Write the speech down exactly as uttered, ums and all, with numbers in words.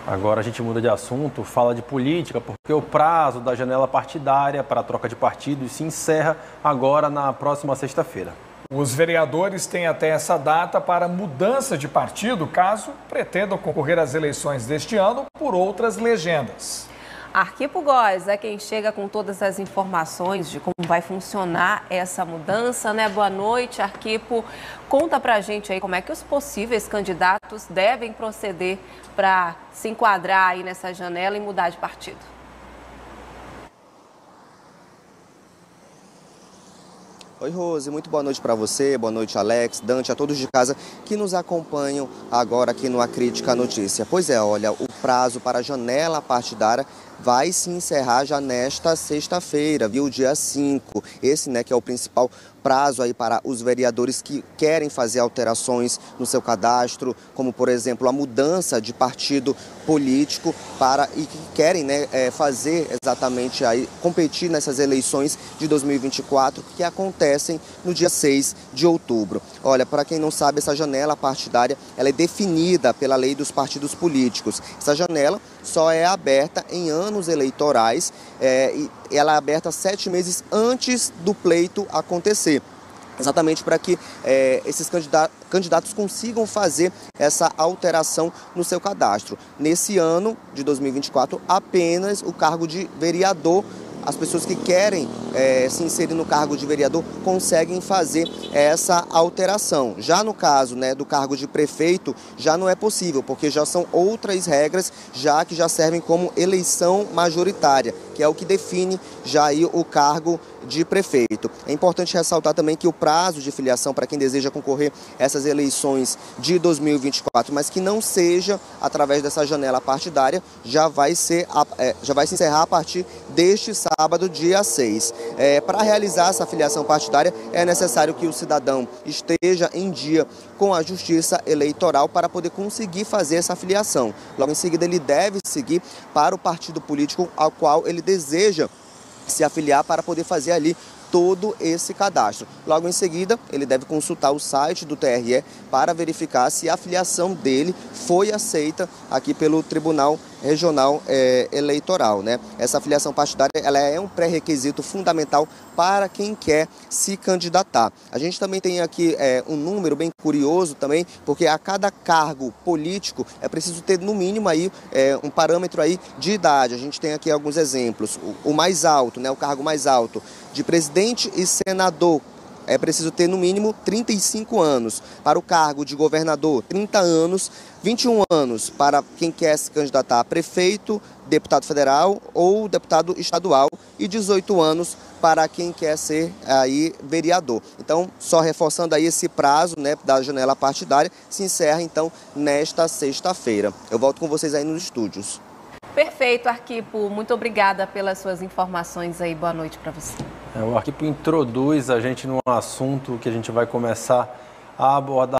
Agora a gente muda de assunto, fala de política, porque o prazo da janela partidária para a troca de partidos se encerra agora na próxima sexta-feira. Os vereadores têm até essa data para mudança de partido, caso pretendam concorrer às eleições deste ano por outras legendas. Arquipo Góes é quem chega com todas as informações de como vai funcionar essa mudança, né? Boa noite, Arquipo. Conta pra gente aí como é que os possíveis candidatos devem proceder para se enquadrar aí nessa janela e mudar de partido. Oi, Rose, muito boa noite para você, boa noite, Alex, Dante, a todos de casa que nos acompanham agora aqui no A Crítica Notícia. Pois é, olha, o prazo para a janela partidária vai se encerrar já nesta sexta-feira, viu, dia cinco. Esse, né, que é o principal prazo aí para os vereadores que querem fazer alterações no seu cadastro, como, por exemplo, a mudança de partido político para e que querem, né, é, fazer exatamente aí, competir nessas eleições de dois mil e vinte e quatro que acontecem no dia seis de outubro. Olha, para quem não sabe, essa janela partidária ela é definida pela lei dos partidos políticos. Essa janela só é aberta em anos eleitorais é, e ela é aberta sete meses antes do pleito acontecer. Exatamente para que é, esses candidatos, candidatos consigam fazer essa alteração no seu cadastro. Nesse ano de dois mil e vinte e quatro, apenas o cargo de vereador, as pessoas que querem é, se inserir no cargo de vereador conseguem fazer essa alteração. Já no caso, né, do cargo de prefeito, já não é possível, porque já são outras regras, já que já servem como eleição majoritária, que é o que define já aí o cargo de prefeito. É importante ressaltar também que o prazo de filiação para quem deseja concorrer a essas eleições de dois mil e vinte e quatro, mas que não seja através dessa janela partidária, já vai, ser, é, já vai se encerrar a partir deste sábado, dia seis. É, para realizar essa filiação partidária, é necessário que o cidadão esteja em dia com a Justiça Eleitoral para poder conseguir fazer essa filiação. Logo em seguida, ele deve seguir para o partido político ao qual ele deseja se afiliar para poder fazer ali todo esse cadastro. Logo em seguida, ele deve consultar o site do T R E para verificar se a filiação dele foi aceita aqui pelo Tribunal Regional é, Eleitoral, né? Essa filiação partidária ela é um pré-requisito fundamental para quem quer se candidatar. A gente também tem aqui é, um número bem curioso também, porque a cada cargo político é preciso ter no mínimo aí é, um parâmetro aí de idade. A gente tem aqui alguns exemplos. O, o mais alto, né? O cargo mais alto de presidente e senador, é preciso ter no mínimo trinta e cinco anos. Para o cargo de governador, trinta anos, vinte e um anos para quem quer se candidatar a prefeito, deputado federal ou deputado estadual e dezoito anos para quem quer ser aí vereador. Então, só reforçando aí esse prazo, né, da janela partidária, se encerra então nesta sexta-feira. Eu volto com vocês aí nos estúdios. Perfeito, Arquipo. Muito obrigada pelas suas informações aí. Boa noite para você. É, o Arquipo introduz a gente num assunto que a gente vai começar a abordar